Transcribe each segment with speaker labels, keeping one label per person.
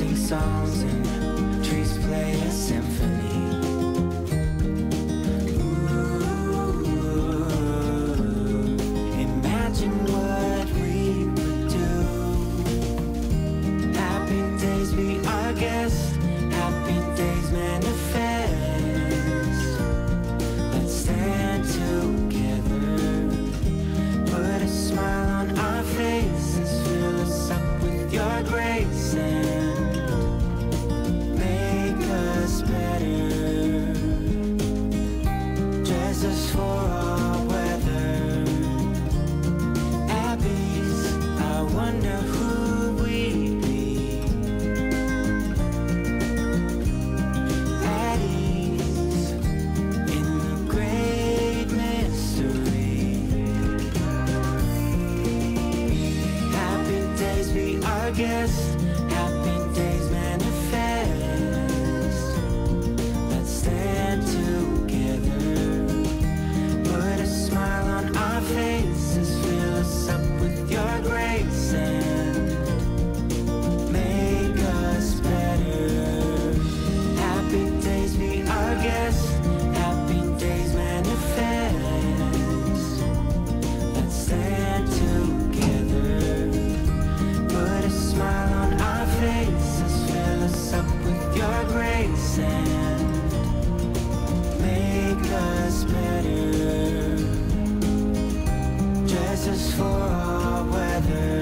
Speaker 1: sing songs and trees play a symphony. Ooh, imagine what we would do. Happy days be our guest, happy days manifest. Let's stand together, put a smile on our faces, fill us up with your grace and make us better. Dress us for all weather. Abbeys, I wonder who we'd be. At ease in the great mystery. Happy days be our guest, happy days manifest. Let's stand together, put a smile on our faces, fill us up with your grace and make us better. Happy days be our guest, happy days manifest. Let's stand together, put a smile on our faces, fill us up with your grace and make us better. Dress us for all weather.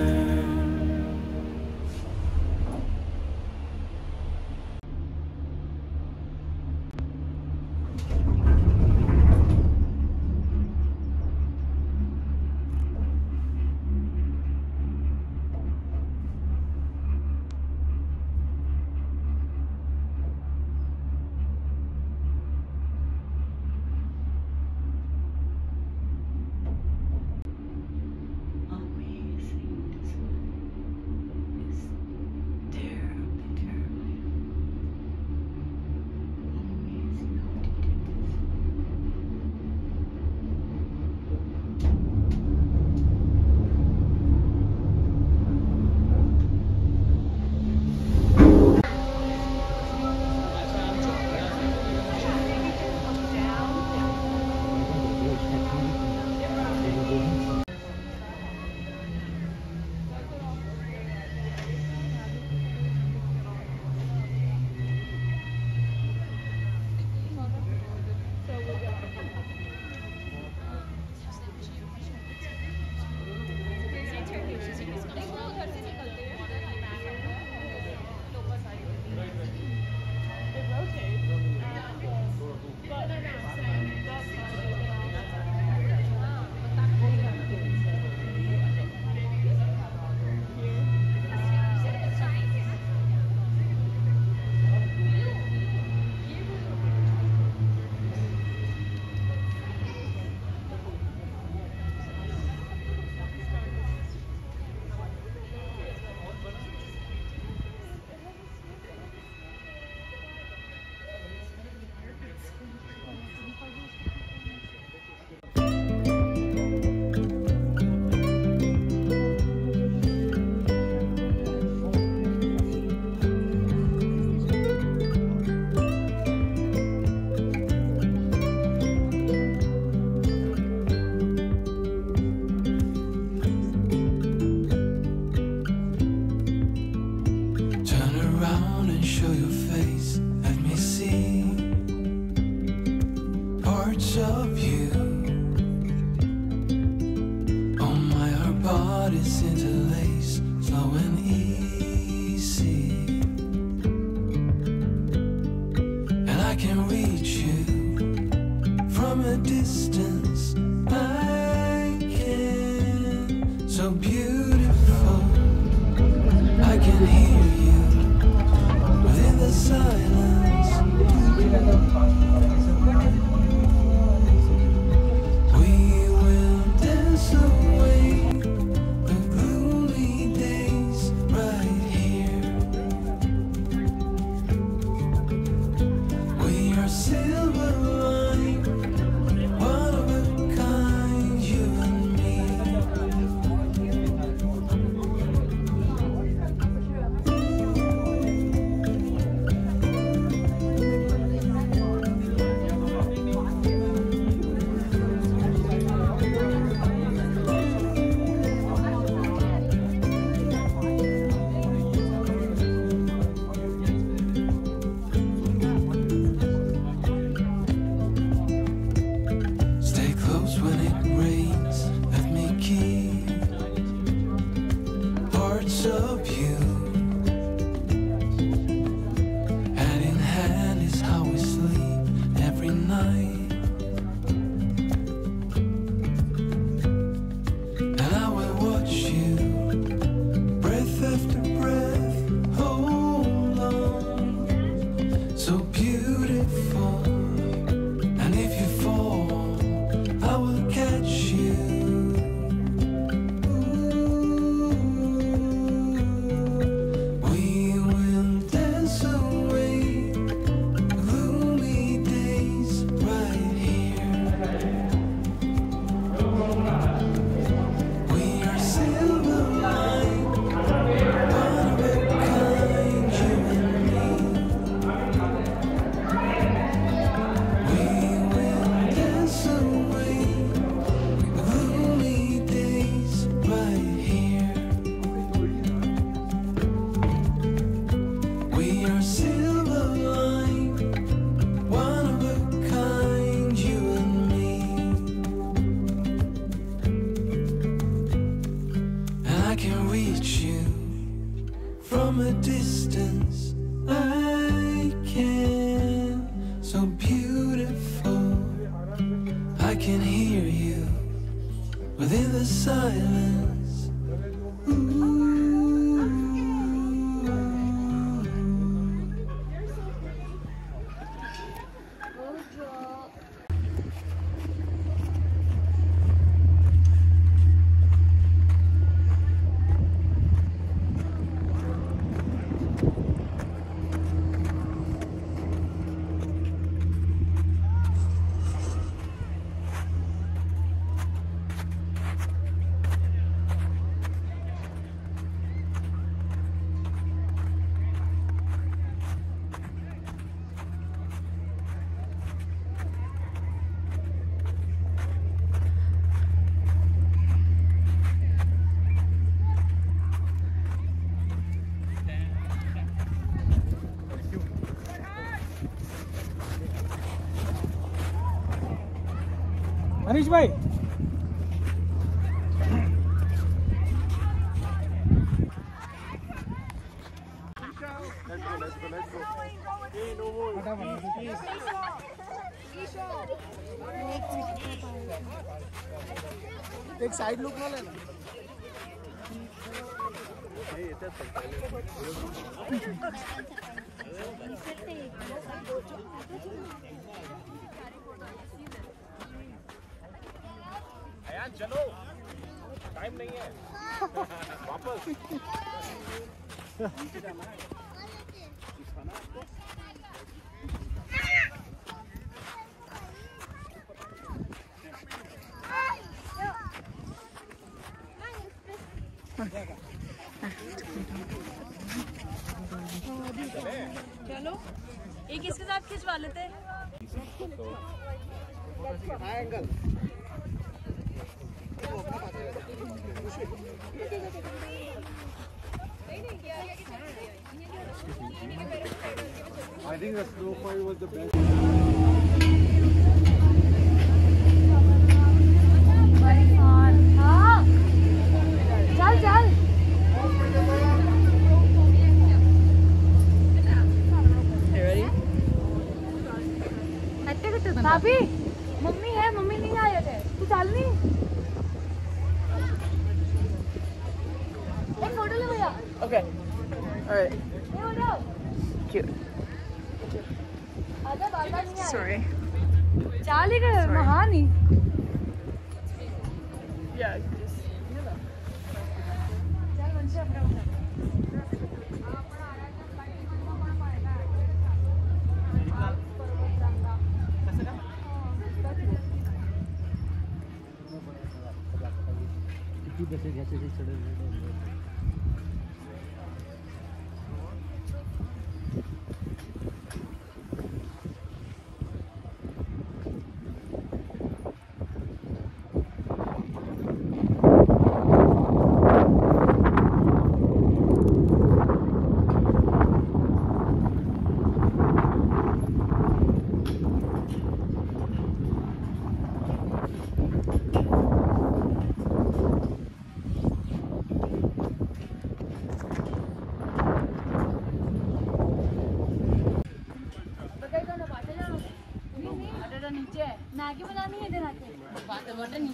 Speaker 1: of you. Hand in hand is how we sleep every night. And I will watch you, breath after breath, hold on. So beautiful. And if you fall, I will catch you.
Speaker 2: Anish bhai, एक side look ना लेना।
Speaker 3: चलो, time नहीं है। वापस।
Speaker 4: चलो, एक इसके साथ खिंचवा लेते हैं।
Speaker 2: Angle. I think the snowfall was the best.
Speaker 4: चल चल। भाभी, मम्मी है, मम्मी नहीं आए थे, तू चल नहीं। एक फोटो ले भैया।
Speaker 5: Okay. Alright.
Speaker 4: ये फोटो।
Speaker 5: Cute.
Speaker 4: आजा बाबा नहीं आए।
Speaker 5: Sorry.
Speaker 4: चाली का महानी।
Speaker 5: Yeah.
Speaker 4: चल वंशी अपना उठा।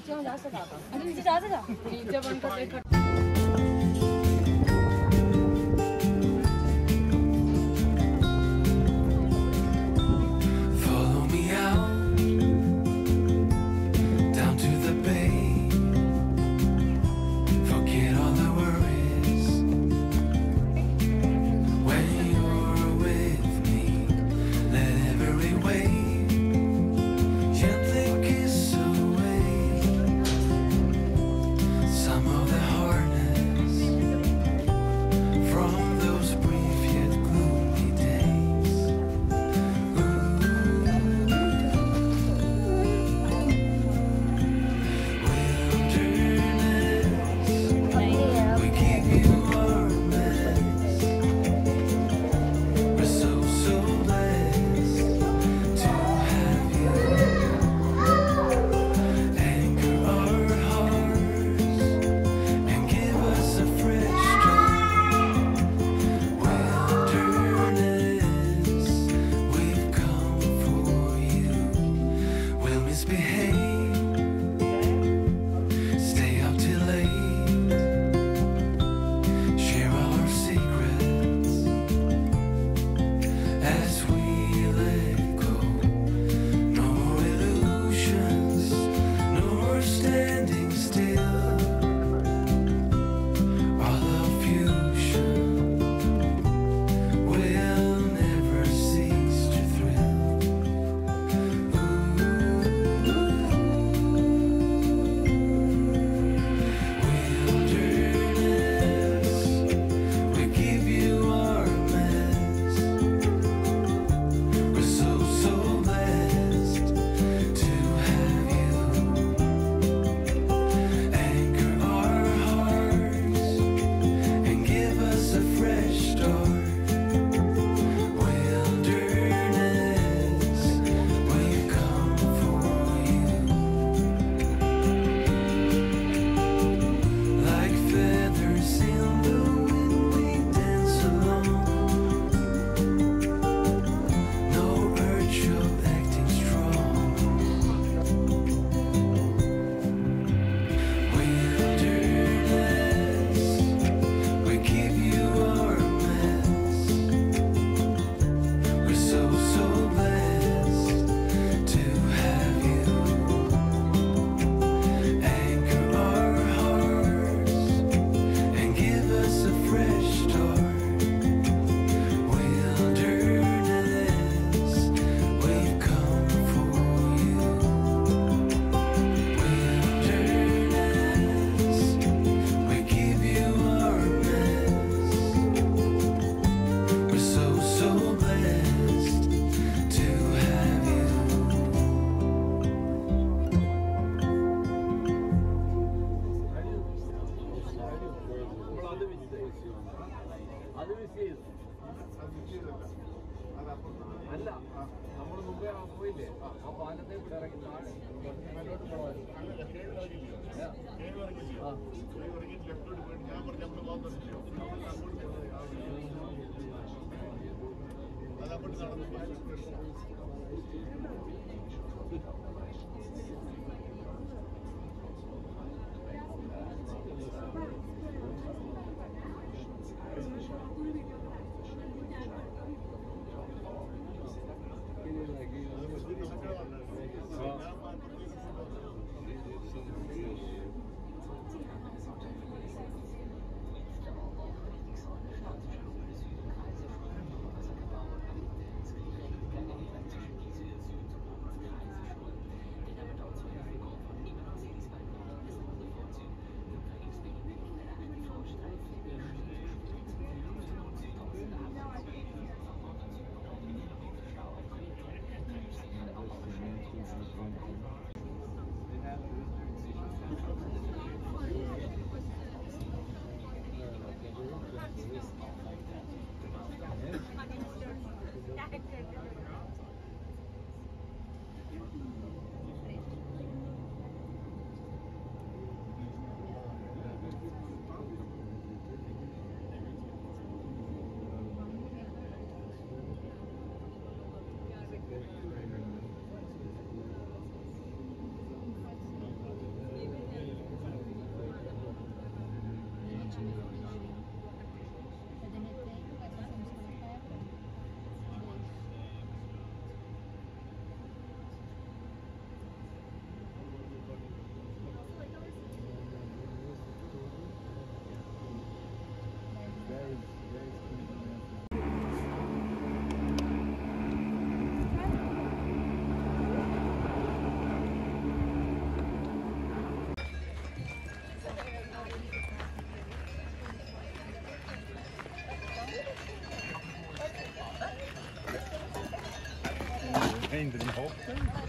Speaker 4: नीचे जा सकता नीचे बनकर देखा
Speaker 3: hinter im Hof.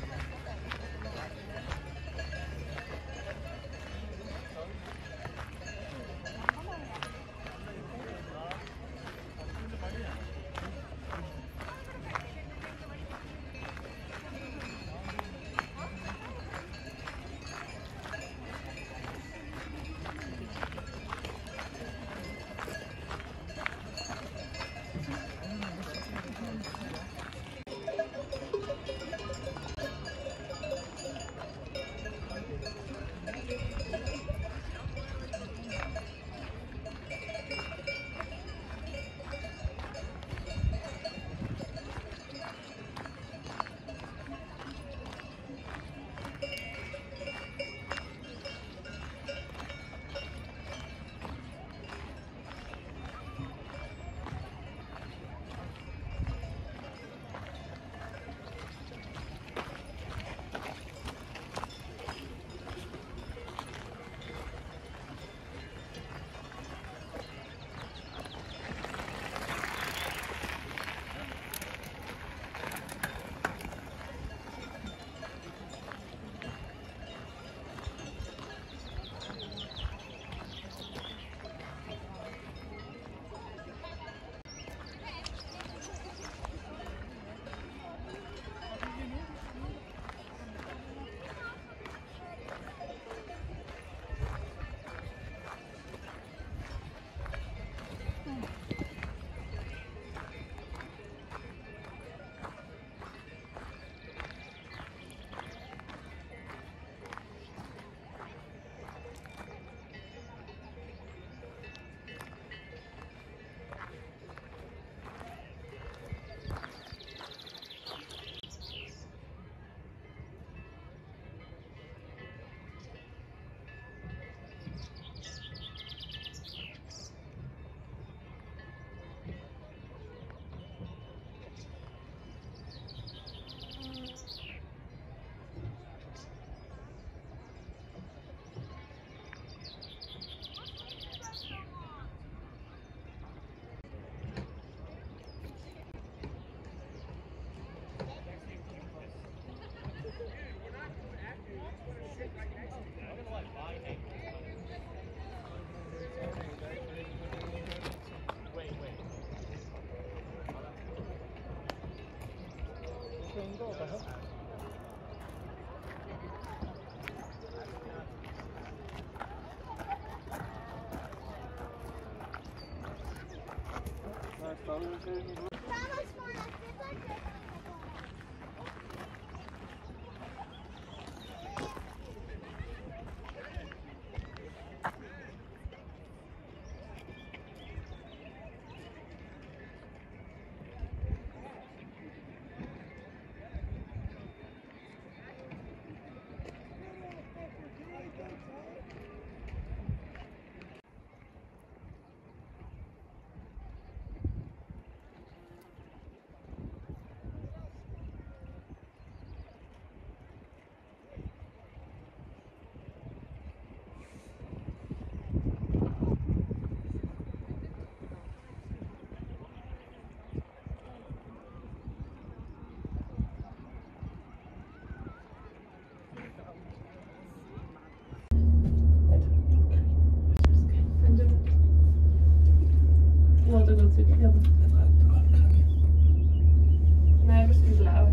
Speaker 4: Nein, aber es ist blau.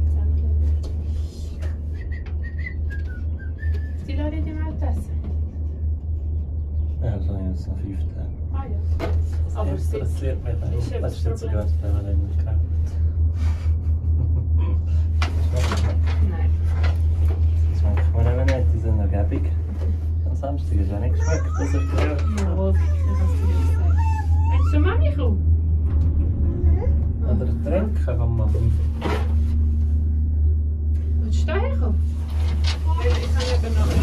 Speaker 4: Die Leute in dem Auto essen?
Speaker 6: Ja, so jetzt noch 5 Tage.
Speaker 4: Ah ja. Aber es
Speaker 6: interessiert mich dann.
Speaker 4: ist
Speaker 6: Das ist jetzt
Speaker 4: Problem.
Speaker 6: sogar der Fall, den ich gekauft.
Speaker 4: Nein.
Speaker 6: Das schmeckt mir eben nicht in so einer Umgebung. Am Samstag ist ja nicht geschmeckt, dass ich gehört habe.
Speaker 4: Oh, sicher, was du jetzt sagst. Hast du schon Mami gekommen?
Speaker 6: Oder trinken vom Mann.
Speaker 4: Willst du hierher kommen? Ich kann eben noch